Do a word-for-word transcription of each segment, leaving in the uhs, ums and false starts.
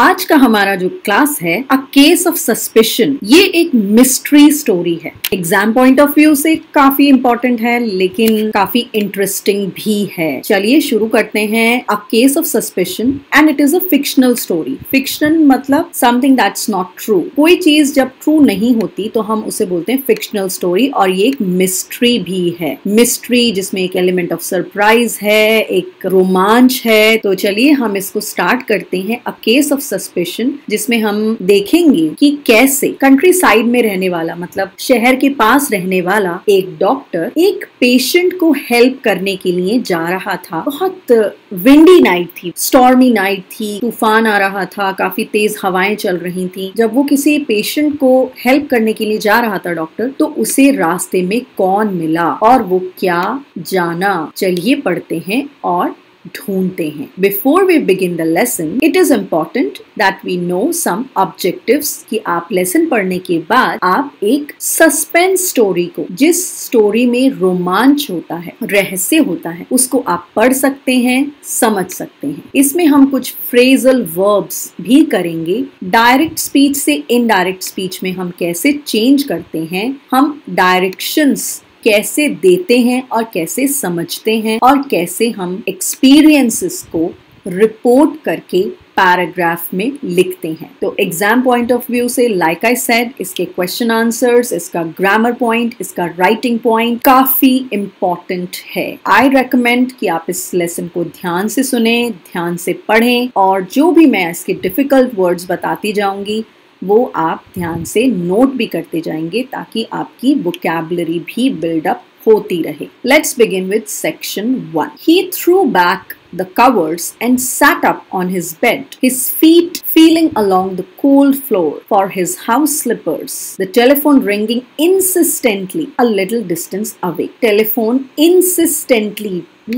आज का हमारा जो क्लास है अ केस ऑफ सस्पिशन, ये एक मिस्ट्री स्टोरी है। एग्जाम पॉइंट ऑफ व्यू से काफी इंपॉर्टेंट है लेकिन काफी इंटरेस्टिंग भी है। चलिए शुरू करते हैं। A case of suspicion and it is a fictional story. Fictional मतलब समथिंग दैट्स नॉट ट्रू। कोई चीज जब ट्रू नहीं होती तो हम उसे बोलते हैं फिक्शनल स्टोरी, और ये एक मिस्ट्री भी है। मिस्ट्री जिसमें एक एलिमेंट ऑफ सरप्राइज है, एक रोमांच है। तो चलिए हम इसको स्टार्ट करते हैं। अ केस ऑफ सस्पिशन, जिसमें हम देखेंगे कि कैसे कंट्री साइड में रहने वाला, मतलब शहर के पास रहने वाला एक डॉक्टर एक पेशेंट को हेल्प करने के लिए जा रहा था। बहुत विंडी नाइट थी, स्टॉर्मी नाइट थी, तूफान आ रहा था, काफी तेज हवाएं चल रही थी। जब वो किसी पेशेंट को हेल्प करने के लिए जा रहा था डॉक्टर, तो उसे रास्ते में कौन मिला और वो क्या जाना। चलिए पढ़ते हैं और ढूंढते हैं। Before we begin the lesson, it is important that we know some objectives कि आप लेसन पढ़ने के बाद आप एक सस्पेंस स्टोरी को, जिस स्टोरी में रोमांच होता है, रहस्य होता है, उसको आप पढ़ सकते हैं, समझ सकते हैं। इसमें हम कुछ फ्रेजल वर्ब्स भी करेंगे। डायरेक्ट स्पीच से इनडायरेक्ट स्पीच में हम कैसे चेंज करते हैं, हम डायरेक्शंस कैसे देते हैं और कैसे समझते हैं, और कैसे हम एक्सपीरियंसेस को रिपोर्ट करके पैराग्राफ में लिखते हैं। तो एग्जाम पॉइंट ऑफ व्यू से लाइक आई सेड, इसके क्वेश्चन आंसर्स, इसका ग्रामर पॉइंट, इसका राइटिंग पॉइंट काफी इम्पोर्टेंट है। आई रेकमेंड कि आप इस लेसन को ध्यान से सुने, ध्यान से पढ़ें, और जो भी मैं इसके डिफिकल्ट वर्ड्स बताती जाऊंगी वो आप ध्यान से नोट भी करते जाएंगे, ताकि आपकी वोकैबुलरी भी बिल्डअप होती रहे। Let's begin with section one. He threw back the covers and sat up on his bed, his feet feeling along the cold floor for his house slippers. The telephone ringing insistently a little distance away. Telephone insistently,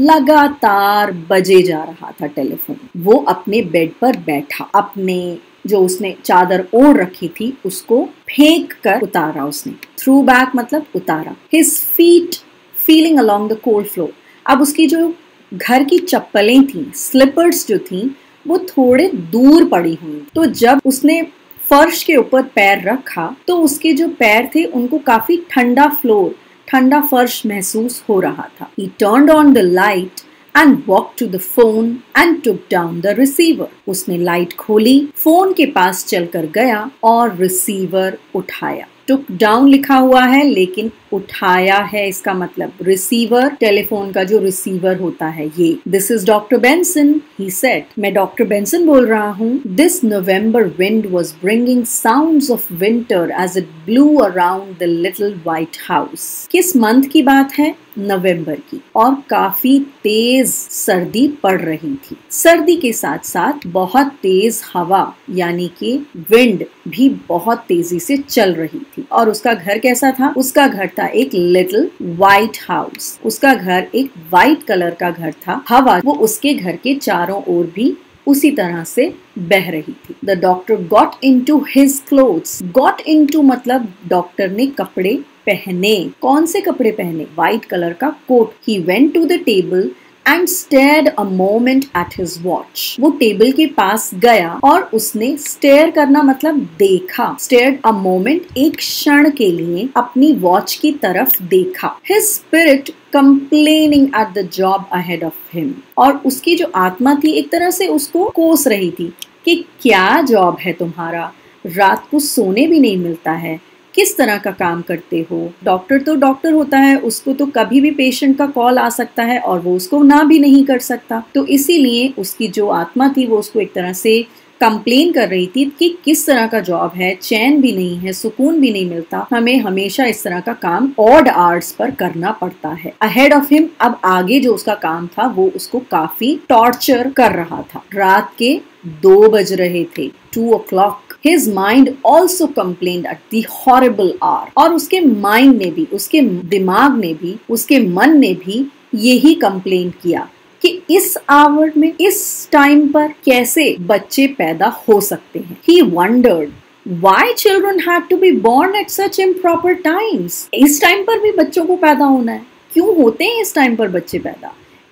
लगातार बजे जा रहा था telephone. वो अपने bed पर बैठा, अपने जो उसने चादर ओढ़ रखी थी उसको फेंक कर उतारा उसने। थ्रू बैक मतलब उतारा। His feet feeling along the cold floor. अब उसकी जो घर की चप्पलें थी, स्लीपर्स जो थी, वो थोड़े दूर पड़ी हुई। तो जब उसने फर्श के ऊपर पैर रखा तो उसके जो पैर थे उनको काफी ठंडा फ्लोर, ठंडा फर्श महसूस हो रहा था। He turned on the light and walked to the phone and took down the receiver. उसने लाइट खोली, फोन के पास चलकर गया और रिसीवर उठाया। टुक डाउन लिखा हुआ है लेकिन उठाया है, इसका मतलब रिसीवर, टेलीफोन का जो रिसीवर होता है ये। This is doctor Benson, he said. मैं डॉक्टर बेंसन बोल रहा हूँ। This November wind was bringing sounds of winter as it blew around the little white house. किस मंथ की बात है? नवंबर की। और काफी तेज सर्दी पड़ रही थी। सर्दी के साथ साथ बहुत तेज हवा यानी कि विंड भी बहुत तेजी से चल रही थी। और उसका घर कैसा था? उसका घर था एक लिटिल व्हाइट हाउस। उसका घर एक व्हाइट कलर का घर था। हवा वो उसके घर के चारों ओर भी उसी तरह से बह रही थी। The doctor got into his clothes. Got into मतलब डॉक्टर ने कपड़े पहने। कौन से कपड़े पहने? व्हाइट कलर का coat. He went to the table and stared a moment at his watch. वो टेबल के पास गया और उसने stare करना मतलब देखा। stared a moment, एक क्षण के लिए अपनी वॉच की तरफ देखा। His spirit complaining at the job ahead of him. और उसकी जो आत्मा थी एक तरह से उसको कोस रही थी कि क्या जॉब है तुम्हारा, रात को सोने भी नहीं मिलता है, किस तरह का काम करते हो। डॉक्टर तो डॉक्टर होता है, उसको तो कभी भी पेशेंट का कॉल आ सकता है और वो उसको ना भी नहीं कर सकता। तो इसीलिए उसकी जो आत्मा थी वो उसको एक तरह से कंप्लेन कर रही थी कि किस तरह का जॉब है, चैन भी नहीं है, सुकून भी नहीं मिलता, हमें हमेशा इस तरह का काम ऑड आवर्स पर करना पड़ता है। अहेड ऑफ हिम, अब आगे जो उसका काम था वो उसको काफी टॉर्चर कर रहा था। रात के दो बज रहे थे, two o'clock. His mind also complained at the horrible hour. और उसके माइंड ने भी, उसके दिमाग ने भी, उसके मन ने भी यही कंप्लेन किया कि इस आवर में, इस टाइम पर कैसे बच्चे पैदा हो सकते हैं। He wondered why children had to be born at such improper times. इस टाइम पर भी बच्चों को पैदा होना है, क्यों होते हैं इस टाइम पर बच्चे पैदा?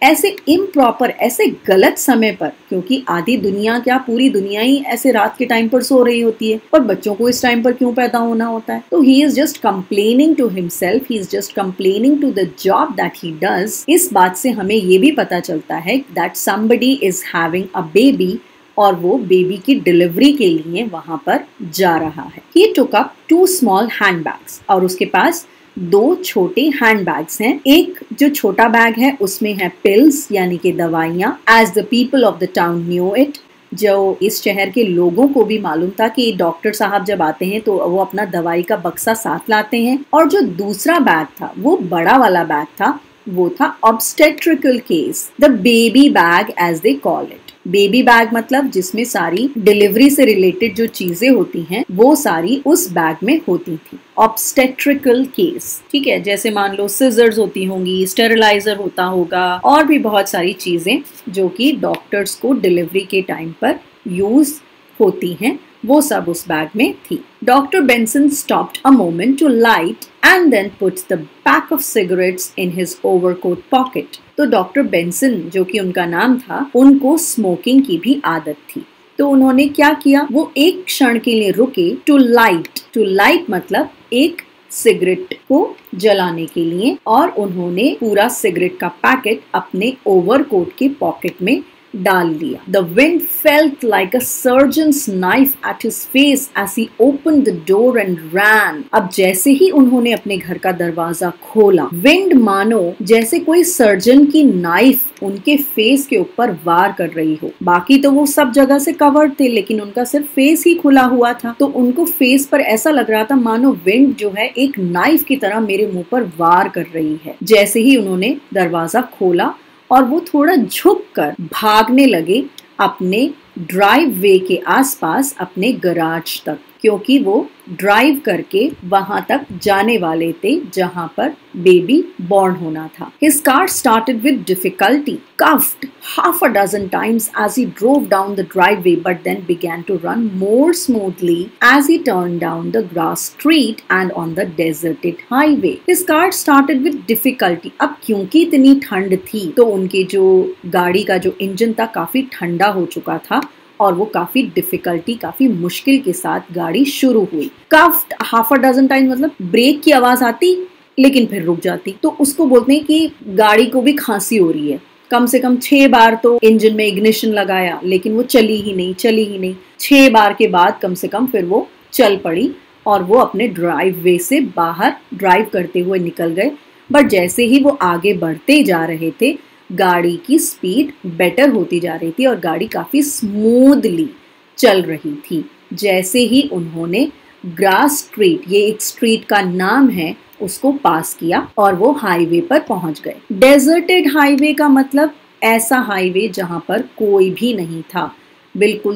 ऐसे इम्प्रॉपर, ऐसे गलत समय पर, क्योंकि आधी दुनिया क्या पूरी दुनिया ही ऐसे रात के टाइम पर सो रही होती है, और बच्चों को इस टाइम पर क्यों पैदा होना होता है। तो he is just complaining to himself, he is just complaining to the job that he does. इस बात से हमें ये भी पता चलता है that somebody is having a baby, और वो बेबी की डिलीवरी के लिए वहां पर जा रहा है। He took up two small handbags, और उसके पास दो छोटे हैंडबैग्स हैं। एक जो छोटा बैग है उसमें है पिल्स यानी कि दवाइयाँ, as the people of the town knew it, जो इस शहर के लोगों को भी मालूम था कि डॉक्टर साहब जब आते हैं तो वो अपना दवाई का बक्सा साथ लाते हैं। और जो दूसरा बैग था वो बड़ा वाला बैग था, वो था obstetrical case, the baby bag as they call it. Baby bag मतलब जिसमें सारी डिलीवरी से रिलेटेड जो चीजें होती हैं वो सारी उस बैग में होती थी। ऑब्स्टेट्रिकल केस, ठीक है, जैसे मान लो सिजर्स होती होंगी, स्टेरिलाइजर होता होगा, और भी बहुत सारी चीजें जो कि डॉक्टर्स को डिलीवरी के टाइम पर यूज होती हैं, वो सब उस बैग में थी। Doctor Benson stopped a moment to light and then puts the pack of cigarettes in his overcoat pocket. तो डॉक्टर बेंसन, जो कि उनका नाम था, उनको स्मोकिंग की भी आदत थी। तो उन्होंने क्या किया, वो एक क्षण के लिए रुके टू लाइट। टू लाइट मतलब एक सिगरेट को जलाने के लिए, और उन्होंने पूरा सिगरेट का पैकेट अपने ओवरकोट के पॉकेट में डाल लिया। The wind felt like a surgeon's knife at his face as he opened the door and ran. अब जैसे ही उन्होंने अपने घर का दरवाजा खोला, विंड मानो जैसे कोई सर्जन की नाइफ उनके फेस के ऊपर वार कर रही हो। बाकी तो वो सब जगह से कवर्ड थे, लेकिन उनका सिर्फ फेस ही खुला हुआ था, तो उनको फेस पर ऐसा लग रहा था मानो विंड जो है एक नाइफ की तरह मेरे मुंह पर वार कर रही है। जैसे ही उन्होंने दरवाजा खोला और वो थोड़ा झुककर भागने लगे अपने ड्राइव वे के आसपास, अपने गराज तक, क्योंकि वो ड्राइव करके वहां तक जाने वाले थे जहां पर बेबी बॉर्न होना था। His car started with difficulty, cuffed half a dozen times as he drove down the driveway, but then began to run more smoothly as he turned down the grass street and on the deserted highway. His car started with difficulty. अब क्योंकि इतनी ठंड थी तो उनके जो गाड़ी का जो इंजन था काफी ठंडा हो चुका था, और वो काफी डिफिकल्टी, काफी मुश्किल के साथ गाड़ी शुरू हुई। Coughed half a dozen time मतलब ब्रेक की आवाज आती लेकिन फिर रुक जाती, तो उसको बोलते हैं कि गाड़ी को भी खांसी हो रही है। कम से कम छह बार तो इंजन में इग्निशन लगाया लेकिन वो चली ही नहीं, चली ही नहीं। छह बार के बाद कम से कम फिर वो चल पड़ी और वो अपने ड्राइव वे से बाहर ड्राइव करते हुए निकल गए। बट जैसे ही वो आगे बढ़ते जा रहे थे, गाड़ी की स्पीड बेटर होती जा रही थी और गाड़ी काफी स्मूथली चल रही थी। जैसे ही उन्होंने ग्रास स्ट्रीट, ये एक स्ट्रीट का नाम है, उसको पास किया और वो हाईवे पर पहुंच गए। डेजर्टेड हाईवे का मतलब ऐसा हाईवे जहां पर कोई भी नहीं था, बिल्कुल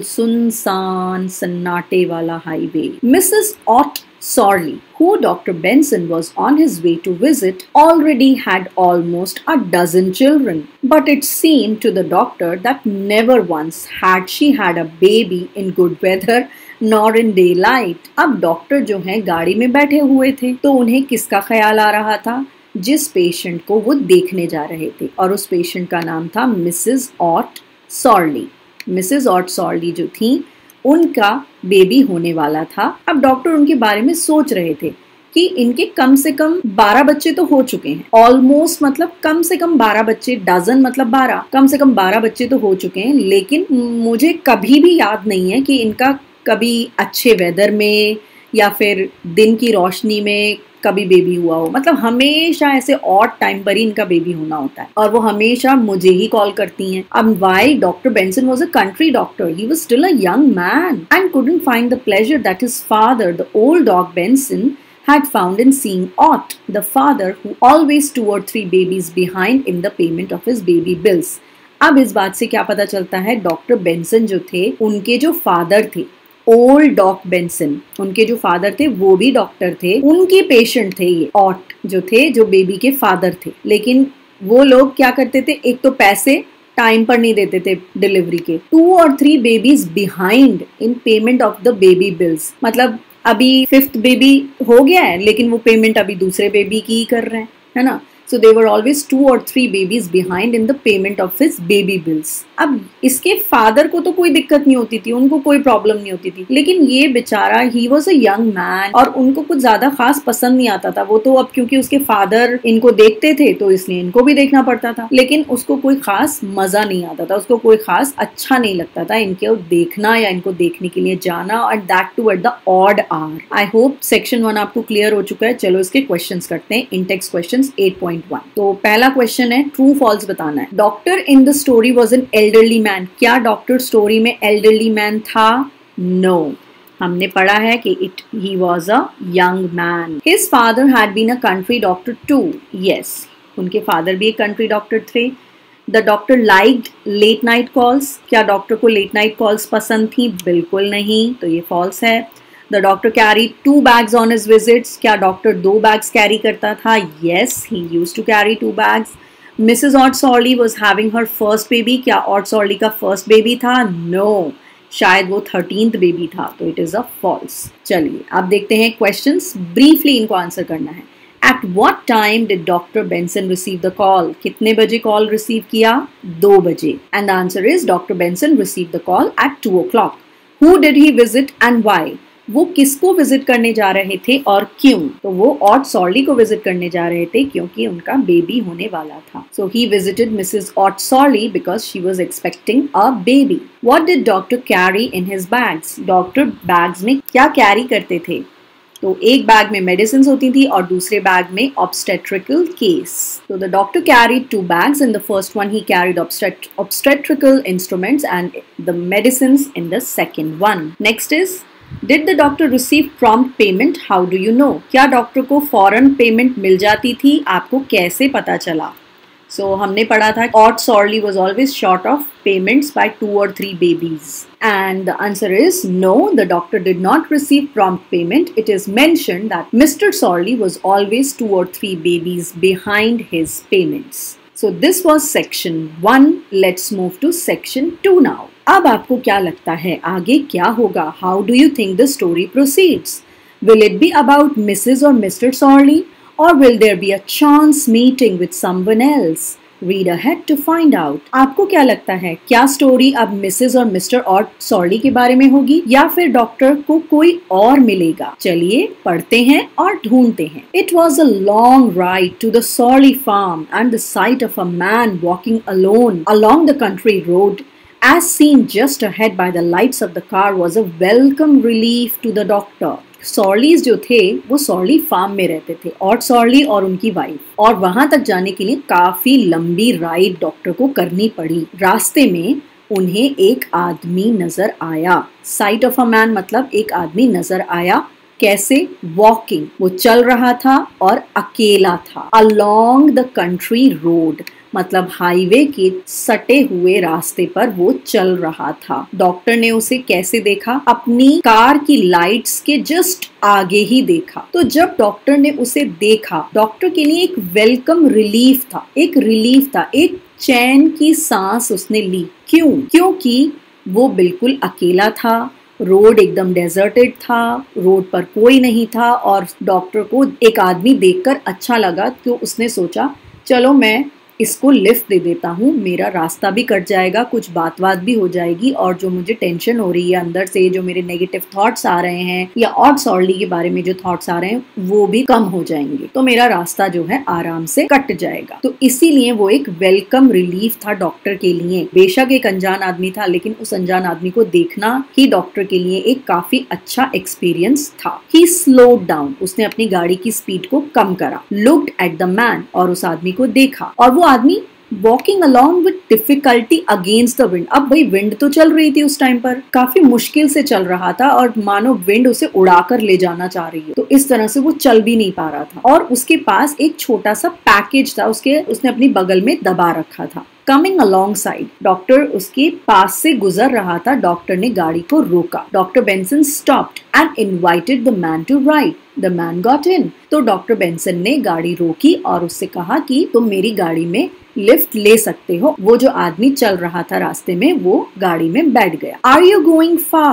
सुनसान सन्नाटे वाला highway. Missus Ott Sorley, who Doctor Benson was on his way to visit, already had almost a dozen children. But it seemed to the doctor that never once had she had a baby in good weather nor in daylight. अब doctor जो हैं गाड़ी में बैठे हुए थे, तो उन्हें किसका ख्याल आ रहा था? जिस पेशेंट को वो देखने जा रहे थे, और उस पेशेंट का नाम था missus Ott Sorley. Missus Ott Sorley जो थी, उनका बेबी होने वाला था। अब डॉक्टर उनके बारे में सोच रहे थे कि इनके कम से कम बारह बच्चे तो हो चुके हैं। ऑलमोस्ट मतलब कम से कम बारह बच्चे, डजन मतलब बारह, कम से कम बारह बच्चे तो हो चुके हैं। लेकिन मुझे कभी भी याद नहीं है कि इनका कभी अच्छे वेदर में या फिर दिन की रोशनी में कभी बेबी हुआ हो। मतलब हमेशा ऐसे ऑड टाइम पर ही इनका बेबी होना होता है, और वो हमेशा मुझे ही कॉल करती हैं। अब while Doctor Benson was a country doctor, he was still a young man and couldn't find the pleasure that his father, the old dog Benson, had found in seeing Ott, the father who always two or three babies behind in the payment of his baby bills. अब इस बात से क्या पता चलता है, doctor Benson जो थे, उनके जो फादर थे, ओल्ड डॉक बेंसन, उनके जो फादर थे वो भी डॉक्टर थे, उनके पेशेंट थे ये ऑट जो थे, जो बेबी के फादर थे। लेकिन वो लोग क्या करते थे, एक तो पैसे टाइम पर नहीं देते थे डिलीवरी के, टू और three babies behind in payment of the baby bills. मतलब अभी फिफ्थ बेबी हो गया है लेकिन वो पेमेंट अभी दूसरे बेबी की ही कर रहे हैं, है ना। So they were always two or three babies behind in the payment of his baby bills. अब इसके फादर को तो कोई दिक्कत नहीं होती थी, उनको कोई प्रॉब्लम नहीं होती थी, लेकिन ये बेचारा he was a young man और उनको कुछ ज्यादा खास पसंद नहीं आता था। वो तो अब क्योंकि उसके फादर इनको देखते थे तो इसलिए इनको भी देखना पड़ता था, लेकिन उसको कोई खास मजा नहीं आता था, उसको कोई खास अच्छा नहीं लगता था इनको देखना या इनको देखने के लिए जाना, और that too at the odd hour. I hope section one आपको क्लियर हो चुका है। चलो इसके क्वेश्चंस करते हैं, in text questions at point one. तो पहला क्वेश्चन है, ट्रू फॉल्स बताना है। Doctor in the story was an elderly man. क्या डॉक्टर स्टोरी में एल्डरली मैन था? No no. हमने पढ़ा है कि it he was a young man. His father had been a country doctor too. Yes, उनके फादर भी एक कंट्री डॉक्टर थे। The doctor liked late night calls. क्या डॉक्टर को लेट नाइट कॉल्स पसंद थी? बिल्कुल नहीं, तो ये फॉल्स है। The doctor carry two bags on his visits. क्या डॉक्टर दो बैग्स कैरी करता था? Yes, he used to carry two bags. Missus Ottsorley was having her first baby. क्या ऑट्सॉर्ली का फर्स्ट बेबी था? No no. शायद वो थर्टीन्थ बेबी था, तो इट इज अ फॉल्स। चलिए अब देखते हैं क्वेश्चंस, ब्रीफली इनको आंसर करना है। At what time did Doctor Benson receive the call? कितने बजे कॉल रिसीव किया? दो बजे। And the answer is Doctor Benson received the call at two o'clock. Who did he visit and why? वो किसको विजिट करने जा रहे थे और क्यों? तो वो ऑट्सॉर्ली को विजिट करने जा रहे थे क्योंकि उनका बेबी होने वाला था। So he visited Missus Ottsorley because she was expecting a baby. What did doctor carry in his bags? Doctor bags में क्या कैरी करते थे? तो एक बैग में मेडिसिन होती थी और दूसरे बैग में ऑब्स्टेट्रिकल केस। तो the doctor carried two bags. In the first one he carried obstetrical instruments and the medicines in the second one. Next is, did the doctor receive prompt payment? How do you know? क्या doctor को फौरन payment मिल जाती थी? आपको कैसे पता चला? सो so, हमने पढ़ा था ऑट्सॉर्ली was always short of payments by two or three babies. And the answer is no, the doctor did not receive prompt payment. It is mentioned that Mister Sorley was always two or three babies behind his payments. So this was section one. Let's move to section two now. अब आपको क्या लगता है आगे क्या होगा? How do you think the story proceeds? Will it be about Missus or Mister Sorley? Or will there be a chance meeting with someone else? Read ahead to find out. आपको क्या लगता है, क्या स्टोरी अब Mrs और mister ऑट्सॉर्ली के बारे में होगी या फिर डॉक्टर को कोई और मिलेगा? चलिए पढ़ते हैं और ढूंढते हैं। It was a long ride to the Sorley farm and the sight of a man walking alone along the country road, as seen just ahead by the lights of the car, was a welcome relief to the doctor. सॉर्लीज जो थे वो सॉर्ली farm में रहते थे, ऑट्सॉर्ली और उनकी wife, और वहां तक जाने के लिए काफी लंबी राइड डॉक्टर को करनी पड़ी। रास्ते में उन्हें एक आदमी नजर आया। साइट ऑफ अ मैन मतलब एक आदमी नजर आया। कैसे? वॉकिंग, वो चल रहा था और अकेला था। अलोंग द कंट्री रोड मतलब हाईवे के सटे हुए रास्ते पर वो चल रहा था। डॉक्टर ने उसे कैसे देखा? अपनी कार की लाइट्स के जस्ट आगे ही देखा। तो जब डॉक्टर ने उसे देखा, डॉक्टर के लिए एक वेलकम रिलीफ था, एक रिलीफ था, एक चैन की सांस उसने ली। क्यों? क्योंकि वो बिल्कुल अकेला था, रोड एकदम डेजर्टेड था, रोड पर कोई नहीं था, और डॉक्टर को एक आदमी देखकर अच्छा लगा तो उसने सोचा चलो मैं इसको लिफ्ट दे देता हूँ, मेरा रास्ता भी कट जाएगा, कुछ बात बात भी हो जाएगी, और जो मुझे टेंशन हो रही है अंदर से, जो मेरे नेगेटिव थॉट्स आ रहे हैं या ऑट्सॉर्ली के बारे में जो थॉट्स आ रहे हैं वो भी कम हो जाएंगे, तो मेरा रास्ता जो है आराम से कट जाएगा। तो इसीलिए वो एक वेलकम रिलीफ था डॉक्टर के लिए। बेशक एक अनजान आदमी था, लेकिन उस अनजान आदमी को देखना ही डॉक्टर के लिए एक काफी अच्छा एक्सपीरियंस था। ही स्लोड डाउन, उसने अपनी गाड़ी की स्पीड को कम करा। लुक्ड एट द मैन, और उस आदमी को देखा, और वो आदमी walking along with difficulty against the wind. अब भाई विंड तो चल रही थी उस टाइम पर, काफी मुश्किल से चल रहा था, और मानो विंड उसे उड़ाकर ले जाना चाह रही है, तो इस तरह से वो चल भी नहीं पा रहा था। और उसके पास एक छोटा सा पैकेज था, उसके उसने अपनी बगल में दबा रखा था। कमिंग अलॉन्ग साइड, डॉक्टर उसके पास से गुजर रहा था। डॉक्टर ने गाड़ी को रोका। Doctor Benson stopped and invited the man to ride. The man got in. तो डॉक्टर बेंसन ने गाड़ी रोकी और उससे कहा कि तुम मेरी गाड़ी में लिफ्ट ले सकते हो। वो जो आदमी चल रहा था रास्ते में, वो गाड़ी में बैठ गया। Are you going far?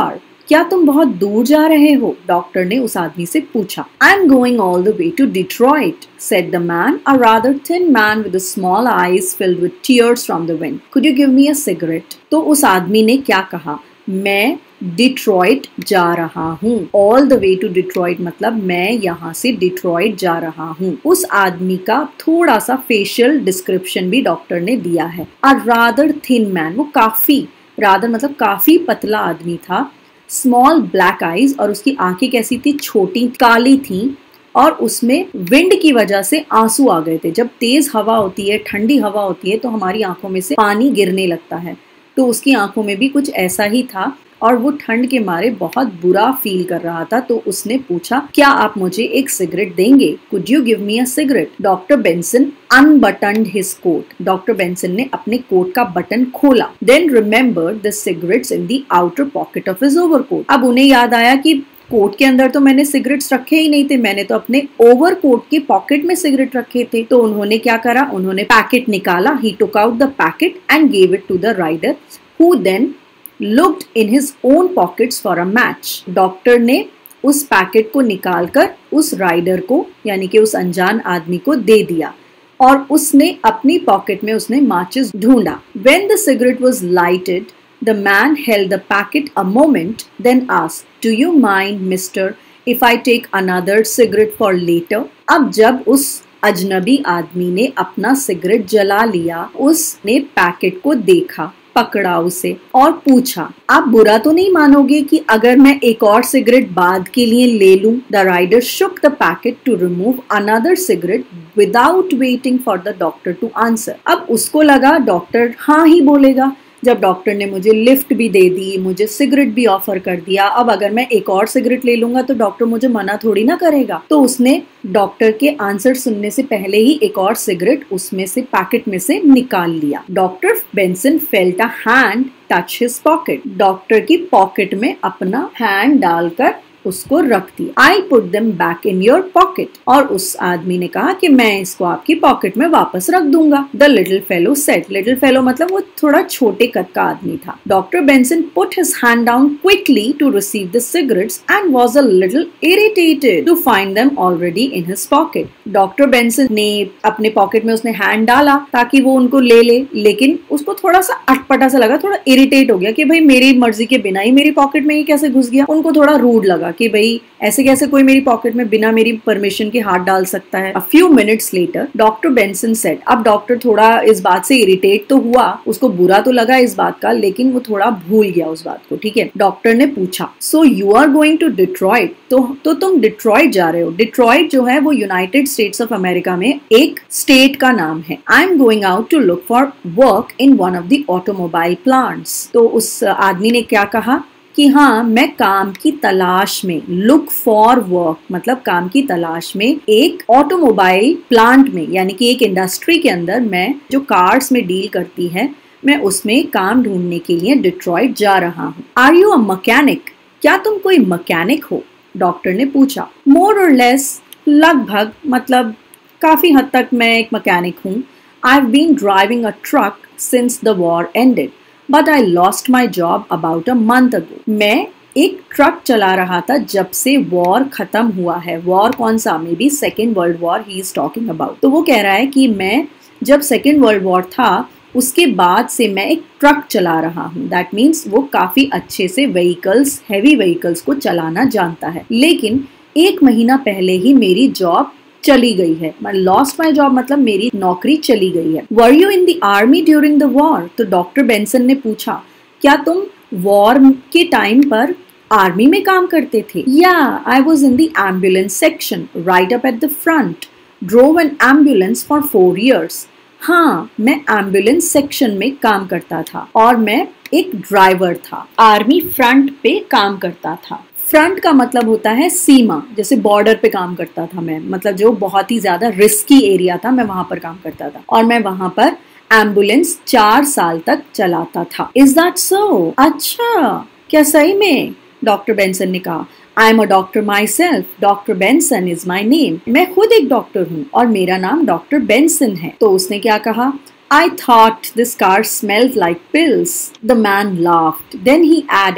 क्या तुम बहुत दूर जा रहे हो? डॉक्टर ने उस आदमी से पूछा। I am going all the way to Detroit, said the man, a rather thin man with the small eyes filled with tears from the wind. Could you give me a cigarette? तो उस आदमी ने क्या कहा? मैं Detroit जा रहा हूँ। All the way to Detroit मतलब मैं यहाँ से डिट्रॉइट जा रहा हूँ। उस आदमी का थोड़ा सा फेशियल डिस्क्रिप्शन भी डॉक्टर ने दिया है। अ रादर थिन मैन, वो काफी, रादर मतलब काफी पतला आदमी था। स्मॉल ब्लैक आईज, और उसकी आंखें कैसी थी? छोटी काली थी, और उसमें विंड की वजह से आंसू आ गए थे। जब तेज हवा होती है, ठंडी हवा होती है, तो हमारी आंखों में से पानी गिरने लगता है। तो उसकी आंखों में भी कुछ ऐसा ही था, और वो ठंड के मारे बहुत बुरा फील कर रहा था। तो उसने पूछा, क्या आप मुझे एक सिगरेट देंगे? Could you give me a cigarette? Doctor Benson unbuttoned his coat. Doctor Benson ने अपने कोट का बटन खोला। Then remembered the cigarettes in the outer pocket of his overcoat. अब उन्हें याद आया कि कोट के अंदर तो मैंने सिगरेट्स रखे ही नहीं थे, मैंने तो अपने ओवरकोट के पॉकेट में सिगरेट रखे थे। तो उन्होंने क्या करा? उन्होंने पैकेट निकाला। He took out the packet and gave it to the rider, who then looked in his own pockets for a match. Doctor ने उस पैकेट को निकालकर उस राइडर को, यानी कि उस अनजान आदमी को दे दिया, और उसने अपनी पॉकेट में उसने माचिस ढूंढा। When the cigarette was lighted, the man held the packet a moment, then asked, "Do you mind, mister, if I take another cigarette for later?" अब जब उस अजनबी आदमी ने अपना सिगरेट जला लिया, उसने पैकेट को देखा, पकड़ा उसे और पूछा, आप बुरा तो नहीं मानोगे कि अगर मैं एक और सिगरेट बाद के लिए ले लूं? The rider shook the packet to remove another cigarette without waiting for the doctor to answer. अब उसको लगा डॉक्टर हाँ ही बोलेगा। जब डॉक्टर ने मुझे लिफ्ट भी दे दी, मुझे सिगरेट भी ऑफर कर दिया, अब अगर मैं एक और सिगरेट ले लूंगा तो डॉक्टर मुझे मना थोड़ी ना करेगा। तो उसने डॉक्टर के आंसर सुनने से पहले ही एक और सिगरेट उसमें से पैकेट में से निकाल लिया। Doctor Benson felt a hand touch his pocket. Doctor की पॉकेट में अपना हैंड डालकर उसको रख दिया। I put them back in your pocket. और उस आदमी ने कहा कि मैं इसको आपकी पॉकेट में वापस रख दूंगा। The little fellow said. Little fellow मतलब वो थोड़ा छोटे कद का आदमी था। Doctor Benson put his hand down quickly to receive the cigarettes and was a little irritated to find them already in his pocket. Doctor Benson ने अपने पॉकेट में उसने हैंड डाला ताकि वो उनको ले ले, लेकिन उसको थोड़ा सा अटपटा सा लगा, थोड़ा इरिटेट हो गया कि भाई मेरी मर्जी के बिना ही मेरी पॉकेट में ही कैसे घुस गया। उनको थोड़ा रूड लगा कि भाई ऐसे कैसे कोई मेरी पॉकेट में बिना मेरी परमिशन के हाथ डाल सकता है। A few minutes later doctor Benson said. अब डॉक्टर थोड़ा इस बात से इरिटेट तो हुआ, उसको बुरा तो लगा इस बात का, लेकिन वो थोड़ा भूल गया उस बात को। ठीक है, डॉक्टर ने पूछा, so you are going to Detroit? तो तो तुम डिट्रॉइट जा रहे हो। डिट्रॉइट जो है वो यूनाइटेड स्टेट्स ऑफ अमेरिका में एक स्टेट का नाम है। I am going out to look for work in one of the automobile plants. तो उस आदमी ने क्या कहा कि हाँ, मैं काम की तलाश में, लुक फॉर वर्क मतलब काम की तलाश में, एक ऑटोमोबाइल प्लांट में, यानी कि एक इंडस्ट्री के अंदर मैं जो कार्स में डील करती है, मैं उसमें काम ढूंढने के लिए डिट्रॉइट जा रहा हूँ। Are you a mechanic? क्या तुम कोई मैकेनिक हो? डॉक्टर ने पूछा। मोर और लेस, लगभग मतलब काफी हद तक मैं एक मैकेनिक हूँ। I have been driving a truck since the war ended but I lost my job about a month ago. मैं एक ट्रक चला रहा था जब से वॉर खत्म हुआ है। वॉर कौन सा? Maybe second world war he is talking about. तो वो कह रहा है कि मैं जब सेकेंड वर्ल्ड वॉर था उसके बाद से मैं एक ट्रक चला रहा हूँ। दैट मीन्स वो काफी अच्छे से व्हीकल्स, हैवी व्हीकल्स को चलाना जानता है। लेकिन एक महीना पहले ही मेरी जॉब चली गई है। लॉस्ट माई जॉब मतलब मेरी नौकरी चली गई है। Were you in the army during the war? तो डॉक्टर बेंसन ने पूछा, क्या तुम वॉर के टाइम पर आर्मी में काम करते थे? Yeah I was in the ambulance section right up at the front, drove an ambulance for four years. हाँ, मैं एम्बुलेंस सेक्शन में काम करता था और मैं एक ड्राइवर था। आर्मी फ्रंट पे काम करता था। फ्रंट का मतलब होता है सीमा, जैसे बॉर्डर पे काम करता था मैं, मतलब जो बहुत ही ज्यादा रिस्की एरिया था, मैं वहां पर काम करता था और मैं वहां पर एम्बुलेंस चार साल तक चलाता था। Is that so? अच्छा, क्या सही में? डॉक्टर बेंसन ने कहा। I am a doctor myself, doctor Benson is my name. मैं खुद एक डॉक्टर हूँ और मेरा नाम डॉक्टर बेंसन है। तो उसने क्या कहा? I thought this car smelled like pills. The man laughed. Then he added,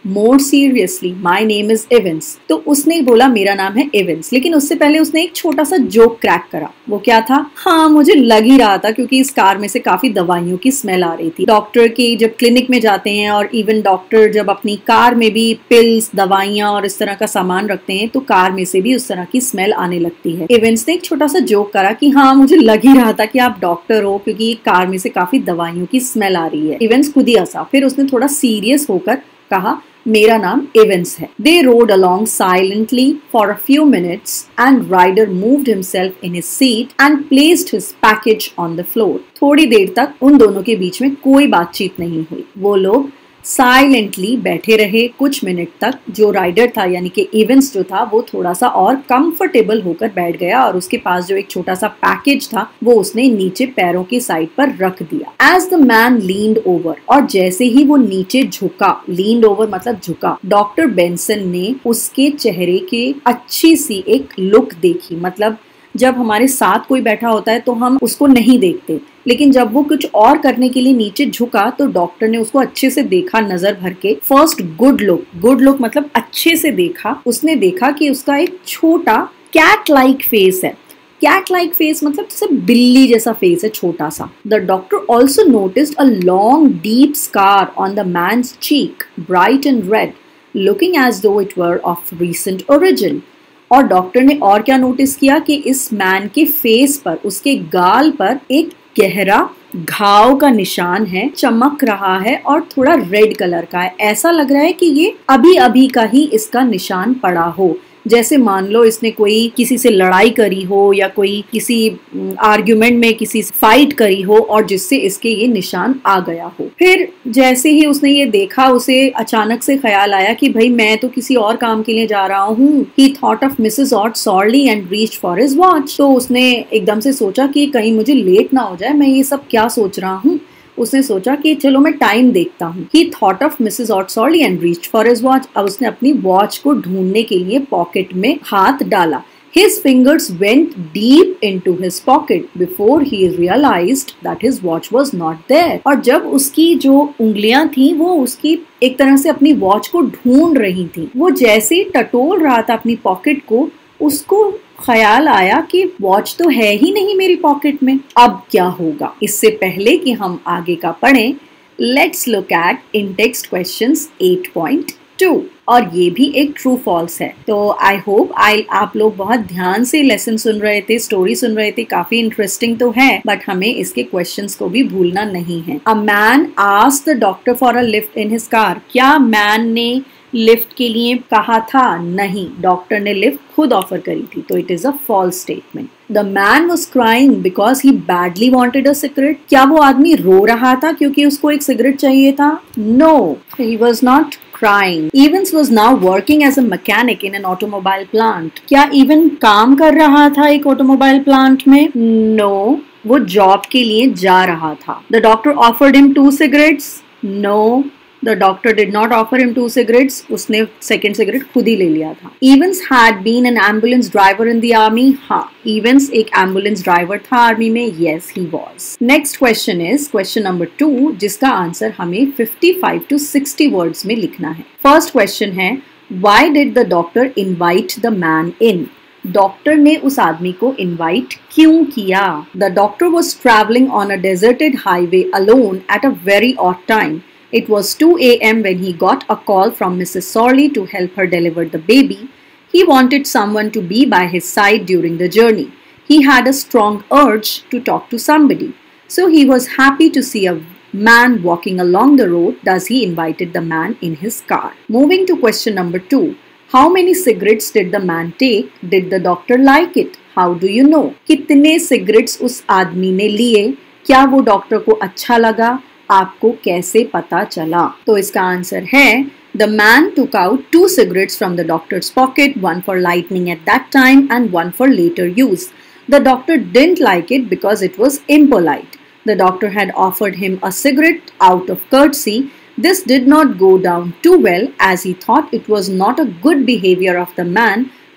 more seriously my name is Evans. तो उसने बोला मेरा नाम है एवेंस, लेकिन उससे पहले उसने एक छोटा सा जोक क्रैक करा। वो क्या था? हाँ, मुझे लग ही रहा था क्योंकि इस कार में से काफी दवाइयों की स्मेल आ रही थी। डॉक्टर की जब क्लिनिक में जाते हैं और इवन डॉक्टर जब अपनी कार में भी पिल्स, दवाइयां और इस तरह का सामान रखते हैं तो कार में से भी उस तरह की स्मेल आने लगती है। एवेंस ने एक छोटा सा जोक करा कि हाँ, मुझे लग ही रहा था कि आप डॉक्टर हो क्योंकि कार में से काफी दवाइयों की स्मेल आ रही है। एवेंस खुद ही हंसा। फिर उसने थोड़ा सीरियस होकर कहा मेरा नाम एवेंस है। They rode along silently for a few minutes and Ryder moved himself in his seat and placed his package on the floor. थोड़ी देर तक उन दोनों के बीच में कोई बातचीत नहीं हुई। वो लोग साइलेंटली बैठे रहे कुछ मिनट तक। जो राइडर था यानी कि एवेंस जो था वो थोड़ा सा और कंफर्टेबल होकर बैठ गया और उसके पास जो एक छोटा सा पैकेज था वो उसने नीचे पैरों की साइड पर रख दिया। As the man leaned over, और जैसे ही वो नीचे झुका, लीन्ड ओवर मतलब झुका, डॉक्टर बेंसन ने उसके चेहरे के अच्छी सी एक लुक देखी। मतलब जब हमारे साथ कोई बैठा होता है तो हम उसको नहीं देखते, लेकिन जब वो कुछ और करने के लिए नीचे झुका तो डॉक्टर ने उसको अच्छे से देखा नजर भर के। First good look, good look मतलब अच्छे से देखा। उसने देखा कि उसका एक छोटा कैट लाइक फेस है। कैट लाइक फेस मतलब जैसे बिल्ली जैसा फेस है, छोटा सा। The doctor also noticed a long deep scar on the man's cheek, bright and red, looking as though it were of recent origin. और डॉक्टर ने और क्या नोटिस किया कि इस मैन के फेस पर, उसके गाल पर एक गहरा घाव का निशान है, चमक रहा है और थोड़ा रेड कलर का है। ऐसा लग रहा है कि ये अभी अभी का ही इसका निशान पड़ा हो, जैसे मान लो इसने कोई किसी से लड़ाई करी हो या कोई किसी आर्ग्यूमेंट में किसी से फाइट करी हो और जिससे इसके ये निशान आ गया हो। फिर जैसे ही उसने ये देखा उसे अचानक से ख्याल आया कि भाई मैं तो किसी और काम के लिए जा रहा हूँ। He thought of Missus Ott sorely and reached for his watch। तो उसने एकदम से सोचा कि कहीं मुझे लेट ना हो जाए, मैं ये सब क्या सोच रहा हूँ। उसने सोचा कि चलो मैं टाइम देखता हूँ। He thought of Missus Ott sorely and reached for his watch। अब उसने अपनी वॉच को ढूंढने के लिए पॉकेट में हाथ डाला। His fingers went deep into his pocket before he realized that his watch was not there। और जब उसकी जो उंगलियां थी वो उसकी एक तरह से अपनी वॉच को ढूंढ रही थी, वो जैसे टटोल रहा था अपनी पॉकेट को, उसको ख्याल आया कि वॉच तो है ही नहीं मेरी पॉकेट में। अब क्या होगा? इससे पहले कि हम आगे का पढ़ें, let's look at in text questions at point two, और ये भी एक ट्रू फॉल्स है। तो आई होप आई आप लोग बहुत ध्यान से लेसन सुन रहे थे, स्टोरी सुन रहे थे, काफी इंटरेस्टिंग तो है, बट हमें इसके क्वेश्चंस को भी भूलना नहीं है। A man asked the doctor for a lift in his car. क्या मैन ने लिफ्ट के लिए कहा था? नहीं, डॉक्टर ने लिफ्ट खुद ऑफर करी थी, तो it is a false statement. The man was crying because he badly wanted a cigarette. क्या वो आदमी रो रहा था क्योंकि उसको एक सिगरेट चाहिए था? No, he was not crying। Evans was now working as a mechanic in an automobile plant। क्या इवन काम कर रहा था एक ऑटोमोबाइल प्लांट में? No, वो जॉब के लिए जा रहा था। The doctor offered him two cigarettes। No, the doctor did not offer him two cigarettes। उसने सेकेंड सिगरेट खुद ही ले लिया था। Evans had been an ambulance driver in the army। हाँ, Evans एक एम्बुलेंस ड्राइवर था आर्मी में। Yes, he was। Next question is question number two, जिसका आंसर हमें fifty-five to sixty words में लिखना है। First question है, why did the doctor invite the man in? Doctor ने उस आदमी को इनवाइट क्यों किया? The doctor was traveling on a deserted highway alone at a very odd time। It was two a m when he got a call from Missus Sorley to help her deliver the baby। He wanted someone to be by his side during the journey। He had a strong urge to talk to somebody, so he was happy to see a man walking along the road, thus he invited the man in his car। Moving to question number two, how many cigarettes did the man take? Did the doctor like it? How do you know? कितने cigarettes उस आदमी ने लिए? क्या वो doctor को अच्छा लगा? आपको कैसे पता चला? तो इसका आंसर है, the man took out two cigarettes from the doctor's pocket, one for lighting at that time and one for later use। The doctor didn't like it because it was impolite। The doctor had offered him a cigarette out of courtesy। This did not go down too well as he thought it was not a good behavior of the man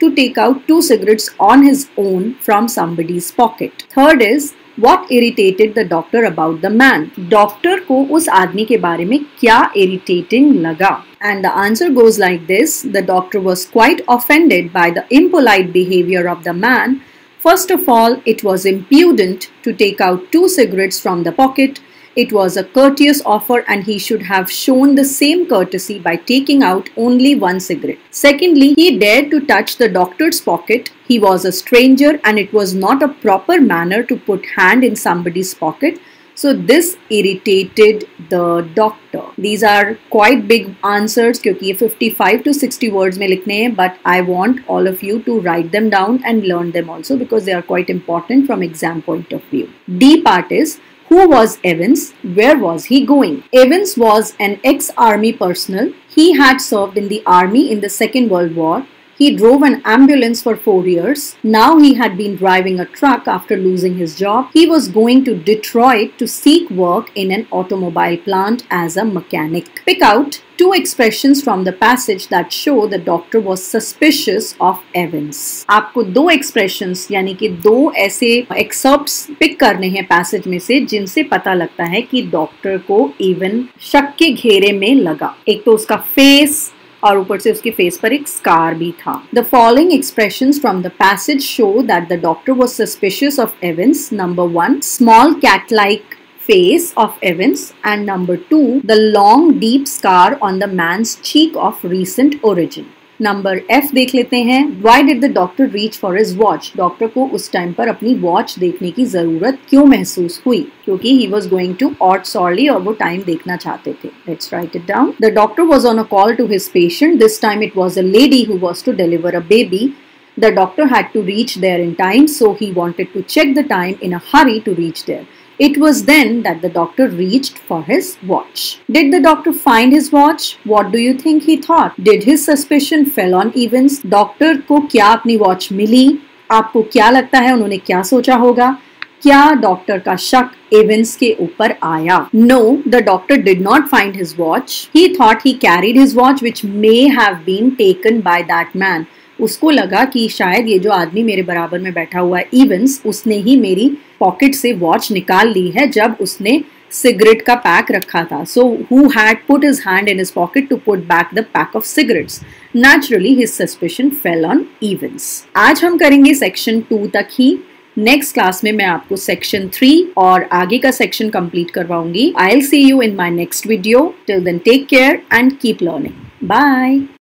to take out two cigarettes on his own from somebody's pocket. Third is, what irritated the doctor about the man? Doctor को उस आदमी के बारे में क्या irritating लगा? And the answer goes like this. The doctor was quite offended by the impolite behavior of the man. First of all, it was impudent to take out two cigarettes from the pocket. It was a courteous offer and he should have shown the same courtesy by taking out only one cigarette. Secondly, he dared to touch the doctor's pocket. He was a stranger and it was not a proper manner to put hand in somebody's pocket. So this irritated the doctor. These are quite big answers क्योंकि ये fifty-five to sixty words में लिखने हैं, but I want all of you to write them down and learn them also because they are quite important from exam point of view. D part is, who was Evans? Where was he going? Evans was an ex-army personnel. He had served in the army in the Second World War. He drove an ambulance for four years. Now he had been driving a truck after losing his job. He was going to Detroit to seek work in an automobile plant as a mechanic. Pick out two expressions from the passage that show the doctor was suspicious of Evans. आपको दो expressions यानी कि दो ऐसे excerpts pick करने हैं passage में से जिनसे पता लगता है कि डॉक्टर को even शक के घेरे में लगा. एक तो उसका face और ऊपर से उसके फेस पर एक स्कार भी था. The following expressions from the passage show that the doctor was suspicious of Evans. Number one, small cat-like face of Evans, and number two, the long deep scar on the man's cheek of recent origin. Number F देख लेते हैं. Why did the doctor reach for his watch? Doctor को उस time पर अपनी watch देखने की जरूरत क्यों महसूस हुई? क्योंकि he was going to ought sorely और वो टाइम देखना चाहते थे. Let's write it down. The doctor was on a call to his patient. This time it was a lady who was to deliver a baby. The doctor had to reach there in time, so he wanted to check the time in a hurry to reach there. It was then that the doctor reached for his watch. Did the doctor find his watch? What do you think he thought? Did his suspicion fell on Evans? Doctor को क्या अपनी watch मिली? आपको क्या लगता है उन्होंने क्या सोचा होगा? क्या डॉक्टर का शक एवंस के ऊपर आया? No, the doctor did not find his watch. He thought he carried his watch, which may have been taken by that man. उसको लगा कि शायद ये जो आदमी मेरे बराबर में बैठा हुआ है इवंस, उसने ही मेरी पॉकेट से वॉच निकाल ली है जब उसने सिगरेट का पैक रखा था. So who had put his hand in his pocket to put back the pack of cigarettes. Naturally his suspicion fell on Evans. आज हम करेंगे सेक्शन टू तक ही. नेक्स्ट क्लास में मैं आपको सेक्शन थ्री और आगे का सेक्शन कंप्लीट करवाऊंगी. I will see you in my next video. Till then take care and keep learning. Bye.